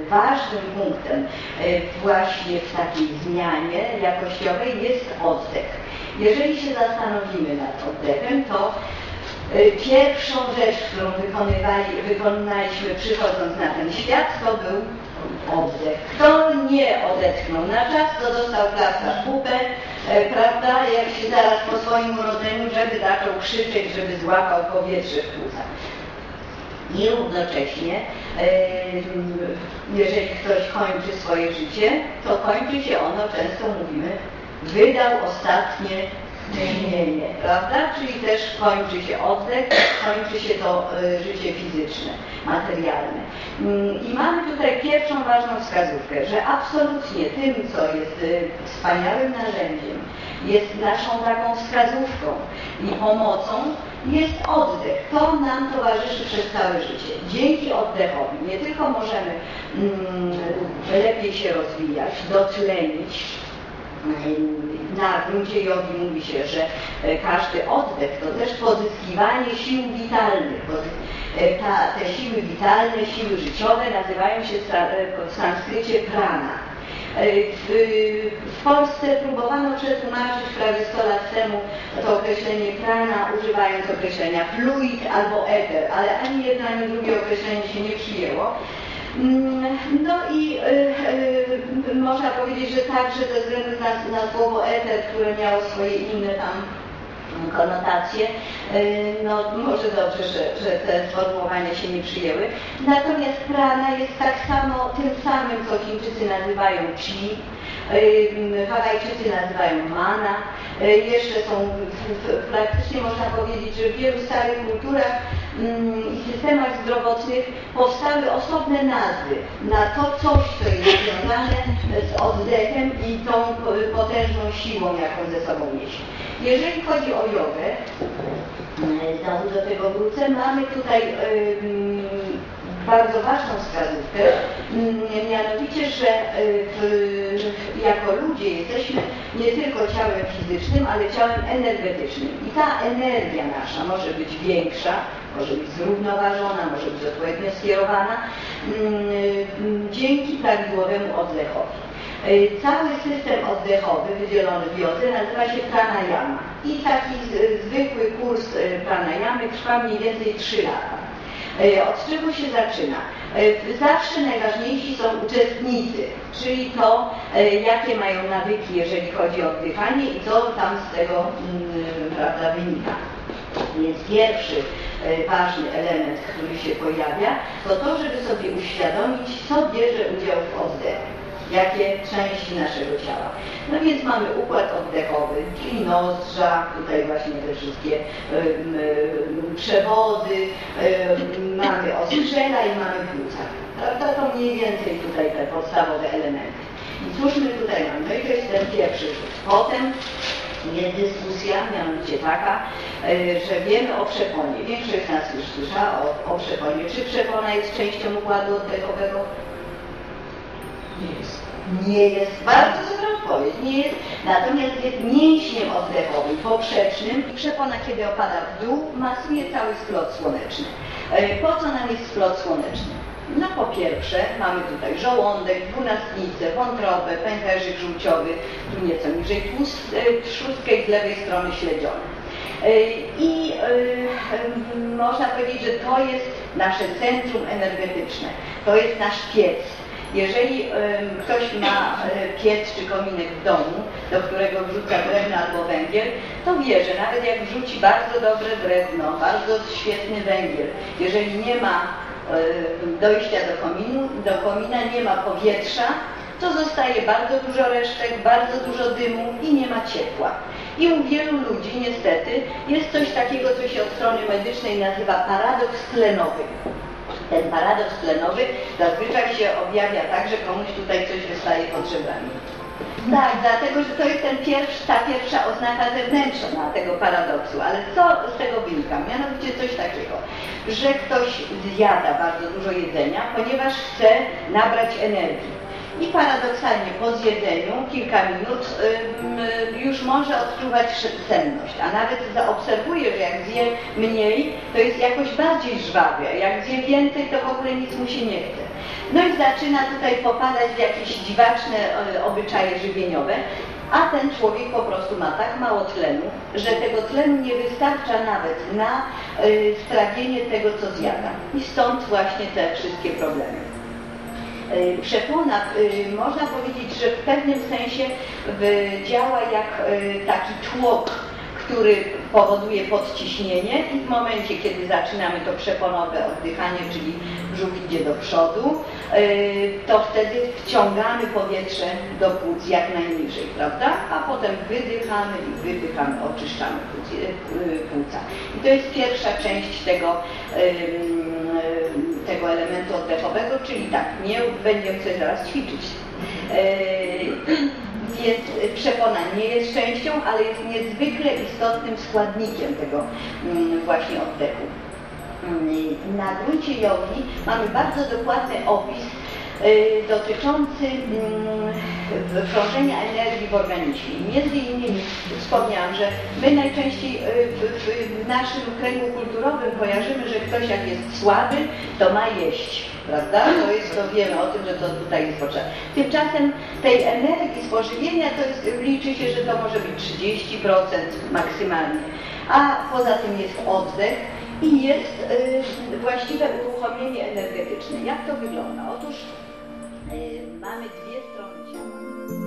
ważnym punktem właśnie w takiej zmianie jakościowej jest oddech. Jeżeli się zastanowimy nad oddechem, to pierwszą rzecz, którą wykonaliśmy przychodząc na ten świat, to był oddech. Kto nie odetchnął na czas, to dostał klapsa w pupę, prawda, jak się zaraz po swoim urodzeniu, żeby zaczął krzyczeć, żeby złapał powietrze w płucach. I równocześnie, jeżeli ktoś kończy swoje życie, to kończy się ono, często mówimy, wydał ostatnie tchnienie, prawda? Czyli też kończy się oddech, kończy się to życie fizyczne, materialne. I mamy tutaj pierwszą ważną wskazówkę, że absolutnie tym, co jest wspaniałym narzędziem, jest naszą taką wskazówką i pomocą, jest oddech. To nam towarzyszy przez całe życie. Dzięki oddechowi nie tylko możemy lepiej się rozwijać, dotlenić. Na gruncie jogi mówi się, że każdy oddech to też pozyskiwanie sił witalnych. Te siły witalne, siły życiowe nazywają się w sanskrycie prana. W Polsce próbowano przetłumaczyć prawie 100 lat temu to określenie prana, używając określenia fluid albo eter, ale ani jedno, ani drugie określenie się nie przyjęło. No i można powiedzieć, że także ze względu na słowo eter, które miało swoje inne tam konotacje, no może dobrze, że te sformułowania się nie przyjęły. Natomiast prana jest tak samo tym samym, co Chińczycy nazywają chi, Hawajczycy nazywają mana. Jeszcze są, praktycznie można powiedzieć, że w wielu starych kulturach i systemach zdrowotnych powstały osobne nazwy na to coś, co jest związane z oddechem i tą potężną siłą, jaką ze sobą niesie. Jeżeli chodzi o jogę, znowu do tego wrócę, mamy tutaj bardzo ważną wskazówkę, mianowicie, że jako ludzie jesteśmy nie tylko ciałem fizycznym, ale ciałem energetycznym. I ta energia nasza może być większa, może być zrównoważona, może być odpowiednio skierowana dzięki prawidłowemu oddechowi. Cały system oddechowy wydzielony w jodze nazywa się pranayama. I taki zwykły kurs pranayamy trwa mniej więcej 3 lata. Od czego się zaczyna? Zawsze najważniejsi są uczestnicy, czyli to, jakie mają nawyki, jeżeli chodzi o oddychanie i co tam z tego prawda, wynika. Więc pierwszy ważny element, który się pojawia, to to, żeby sobie uświadomić, co bierze udział w oddechu, jakie części naszego ciała. No więc mamy układ oddechowy, czyli nozdrza, tutaj właśnie te wszystkie przewody, mamy ostrzela i mamy płuca. To mniej więcej tutaj te podstawowe elementy. I cóż my tutaj mamy? No i to jest ten pierwszy rzut. Potem jest dyskusja, mianowicie taka, że wiemy o przeponie. Większość z nas już słyszała o przeponie. Czy przepona jest częścią układu oddechowego? Nie jest. Nie jest. Bardzo dobra odpowiedź. Nie jest. Natomiast jest mięśniem oddechowym, poprzecznym i przepona, kiedy opada w dół, masuje cały splot słoneczny. Po co nam jest splot słoneczny? No po pierwsze mamy tutaj żołądek, dwunastnicę, wątrobę, pęcherzyk żółciowy, tu nieco niżej trzustkę i z lewej strony śledzione. I można powiedzieć, że to jest nasze centrum energetyczne, to jest nasz piec. Jeżeli ktoś ma piec czy kominek w domu, do którego wrzuca drewno albo węgiel, to wie, że nawet jak wrzuci bardzo dobre drewno, bardzo świetny węgiel, jeżeli nie ma dojścia do komina, nie ma powietrza, to zostaje bardzo dużo resztek, bardzo dużo dymu i nie ma ciepła. I u wielu ludzi niestety jest coś takiego, co się od strony medycznej nazywa paradoks tlenowy. Ten paradoks tlenowy zazwyczaj się objawia tak, że komuś tutaj coś wystaje pod żebrami. Tak, dlatego, że to jest ta pierwsza oznaka zewnętrzna tego paradoksu, ale co z tego wynika? Mianowicie coś takiego, że ktoś zjada bardzo dużo jedzenia, ponieważ chce nabrać energii. i paradoksalnie po zjedzeniu kilka minut już może odczuwać senność, a nawet zaobserwuje, że jak zje mniej, to jest jakoś bardziej żwawy, a jak zje więcej, to w ogóle nic mu się nie chce. No i zaczyna tutaj popadać w jakieś dziwaczne obyczaje żywieniowe, a ten człowiek po prostu ma tak mało tlenu, że tego tlenu nie wystarcza nawet na strawienie tego, co zjada. I stąd właśnie te wszystkie problemy. Przepona, można powiedzieć, że w pewnym sensie działa jak taki tłok, który powoduje podciśnienie i w momencie, kiedy zaczynamy to przeponowe oddychanie, czyli brzuch idzie do przodu, to wtedy wciągamy powietrze do płuc jak najniżej, prawda? A potem wydychamy i wydychamy, oczyszczamy płuca. I to jest pierwsza część tego elementu oddechowego, czyli tak, nie będziemy sobie zaraz ćwiczyć. Więc przepona nie jest częścią, ale jest niezwykle istotnym składnikiem tego właśnie oddechu. Na gruncie jogi mamy bardzo dokładny opis dotyczący krążenia energii w organizmie. Między innymi wspomniałam, że my najczęściej w naszym kręgu kulturowym kojarzymy, że ktoś jak jest słaby, to ma jeść, prawda? To wiemy o tym, że to tutaj jest potrzebne. Tymczasem tej energii z pożywienia to jest, liczy się, że to może być 30% maksymalnie, a poza tym jest oddech i jest właściwe uruchomienie energetyczne. Jak to wygląda? Otóż mamy dwie strony ciała.